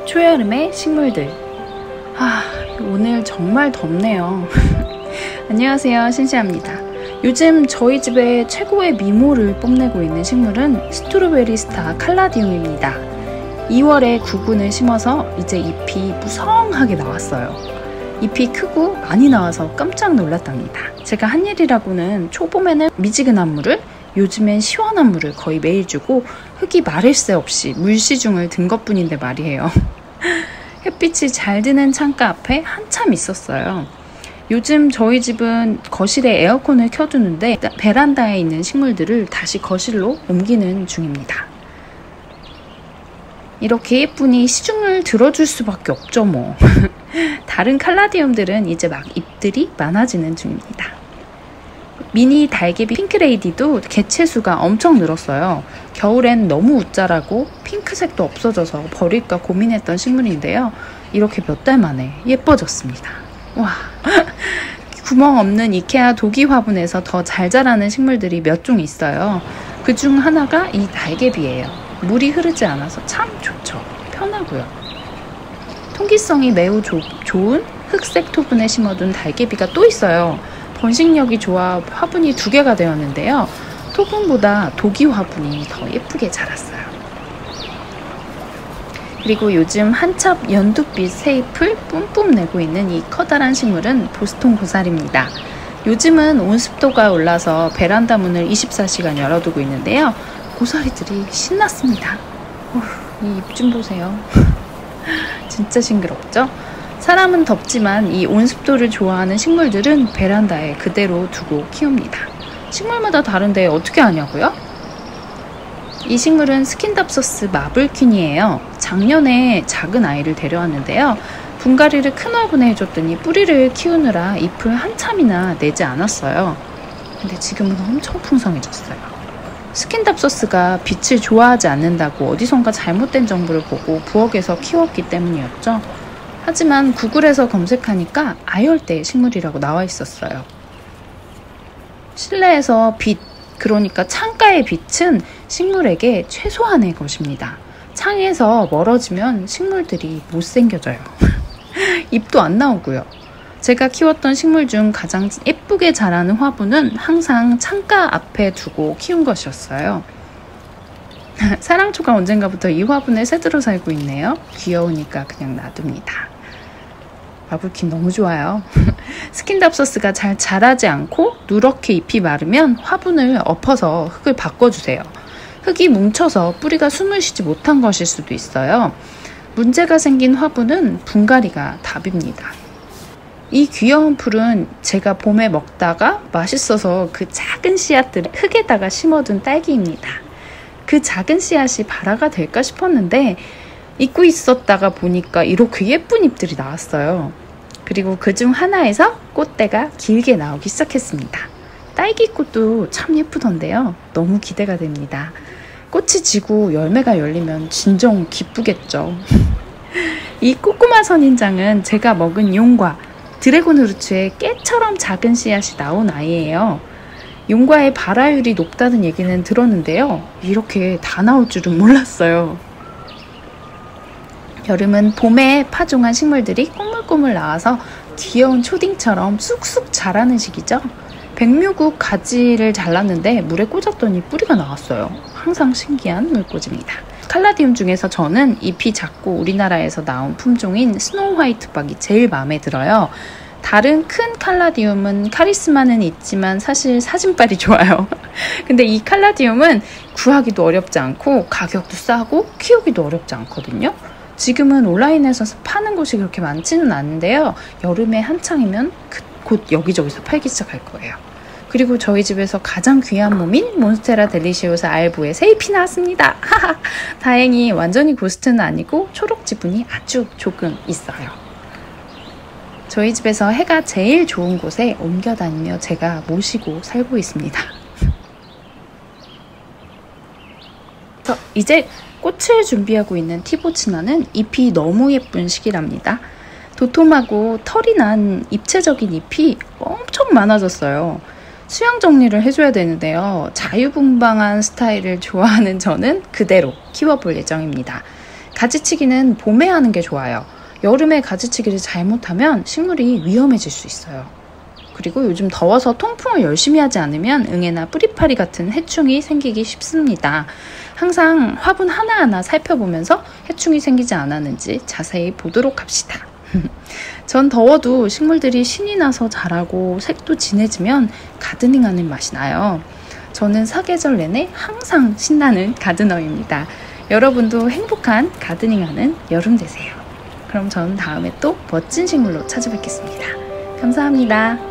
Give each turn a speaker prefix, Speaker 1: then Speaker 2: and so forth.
Speaker 1: 초여름의 식물들. 오늘 정말 덥네요. 안녕하세요, 신시아입니다. 요즘 저희 집에 최고의 미모를 뽐내고 있는 식물은 스트로베리 스타 칼라디움입니다. 2월에 구근을 심어서 이제 잎이 무성하게 나왔어요. 잎이 크고 많이 나와서 깜짝 놀랐답니다. 제가 한 일이라고는 초봄에는 미지근한 물을, 요즘엔 시원한 물을 거의 매일 주고 흙이 마를 새 없이 물시중을 든 것뿐인데 말이에요. 햇빛이 잘 드는 창가 앞에 한참 있었어요. 요즘 저희 집은 거실에 에어컨을 켜두는데 베란다에 있는 식물들을 다시 거실로 옮기는 중입니다. 이렇게 예쁘니 시중을 들어줄 수밖에 없죠 뭐. 다른 칼라디움들은 이제 막 잎들이 많아지는 중입니다. 미니 달개비 핑크레이디도 개체수가 엄청 늘었어요. 겨울엔 너무 웃자라고 핑크색도 없어져서 버릴까 고민했던 식물인데요. 이렇게 몇 달 만에 예뻐졌습니다. 와, 구멍 없는 이케아 도기 화분에서 더 잘 자라는 식물들이 몇 종 있어요. 그중 하나가 이 달개비예요. 물이 흐르지 않아서 참 좋죠. 편하고요. 통기성이 매우 좋은 흑색 토분에 심어둔 달개비가 또 있어요. 번식력이 좋아 화분이 2개가 되었는데요. 토분보다 도기 화분이 더 예쁘게 자랐어요. 그리고 요즘 한참 연두빛 새잎을 뿜뿜 내고 있는 이 커다란 식물은 보스턴 고사리입니다. 요즘은 온습도가 올라서 베란다 문을 24시간 열어두고 있는데요. 고사리들이 신났습니다. 이 잎 좀 보세요. 진짜 싱그럽죠? 사람은 덥지만 이 온습도를 좋아하는 식물들은 베란다에 그대로 두고 키웁니다. 식물마다 다른데 어떻게 아냐고요? 이 식물은 스킨답서스 마블퀸이에요. 작년에 작은 아이를 데려왔는데요. 분갈이를 큰 화분에 해줬더니 뿌리를 키우느라 잎을 한참이나 내지 않았어요. 근데 지금은 엄청 풍성해졌어요. 스킨답서스가 빛을 좋아하지 않는다고 어디선가 잘못된 정보를 보고 부엌에서 키웠기 때문이었죠. 하지만 구글에서 검색하니까 아열대 식물이라고 나와 있었어요. 실내에서 빛, 그러니까 창가의 빛은 식물에게 최소한의 것입니다. 창에서 멀어지면 식물들이 못생겨져요. 잎도 안 나오고요. 제가 키웠던 식물 중 가장 예쁘게 자라는 화분은 항상 창가 앞에 두고 키운 것이었어요. 사랑초가 언젠가부터 이 화분에 새들어 살고 있네요. 귀여우니까 그냥 놔둡니다. 마블퀸 너무 좋아요. 스킨답서스가 잘 자라지 않고 누렇게 잎이 마르면 화분을 엎어서 흙을 바꿔주세요. 흙이 뭉쳐서 뿌리가 숨을 쉬지 못한 것일 수도 있어요. 문제가 생긴 화분은 분갈이가 답입니다. 이 귀여운 풀은 제가 봄에 먹다가 맛있어서 그 작은 씨앗들을 흙에다가 심어둔 딸기입니다. 그 작은 씨앗이 발화가 될까 싶었는데 잊고 있었다가 보니까 이렇게 예쁜 잎들이 나왔어요. 그리고 그중 하나에서 꽃대가 길게 나오기 시작했습니다. 딸기꽃도 참 예쁘던데요. 너무 기대가 됩니다. 꽃이 지고 열매가 열리면 진정 기쁘겠죠. 이 꼬꼬마 선인장은 제가 먹은 용과 드래곤 후르츠의 깨처럼 작은 씨앗이 나온 아이예요. 용과의 발화율이 높다는 얘기는 들었는데요. 이렇게 다 나올 줄은 몰랐어요. 여름은 봄에 파종한 식물들이 꼬물꼬물 나와서 귀여운 초딩처럼 쑥쑥 자라는 시기죠. 백묘국 가지를 잘랐는데 물에 꽂았더니 뿌리가 나왔어요. 항상 신기한 물꽂이입니다. 칼라디움 중에서 저는 잎이 작고 우리나라에서 나온 품종인 스노우 화이트박이 제일 마음에 들어요. 다른 큰 칼라디움은 카리스마는 있지만 사실 사진빨이 좋아요. 근데 이 칼라디움은 구하기도 어렵지 않고 가격도 싸고 키우기도 어렵지 않거든요. 지금은 온라인에서 파는 곳이 그렇게 많지는 않은데요. 여름에 한창이면 곧 여기저기서 팔기 시작할 거예요. 그리고 저희 집에서 가장 귀한 몸인 몬스테라 델리시오사 알부에 새잎이 나왔습니다. 다행히 완전히 고스트는 아니고 초록 지분이 아주 조금 있어요. 저희 집에서 해가 제일 좋은 곳에 옮겨 다니며 제가 모시고 살고 있습니다. 이제 꽃을 준비하고 있는 티보츠나는 잎이 너무 예쁜 시기랍니다. 도톰하고 털이 난 입체적인 잎이 엄청 많아졌어요. 수영 정리를 해줘야 되는데요. 자유분방한 스타일을 좋아하는 저는 그대로 키워볼 예정입니다. 가지치기는 봄에 하는 게 좋아요. 여름에 가지치기를 잘못하면 식물이 위험해질 수 있어요. 그리고 요즘 더워서 통풍을 열심히 하지 않으면 응애나 뿌리파리 같은 해충이 생기기 쉽습니다. 항상 화분 하나하나 살펴보면서 해충이 생기지 않았는지 자세히 보도록 합시다. 전 더워도 식물들이 신이 나서 자라고 색도 진해지면 가드닝하는 맛이 나요. 저는 사계절 내내 항상 신나는 가드너입니다. 여러분도 행복한 가드닝하는 여름 되세요. 그럼 전 다음에 또 멋진 식물로 찾아뵙겠습니다. 감사합니다.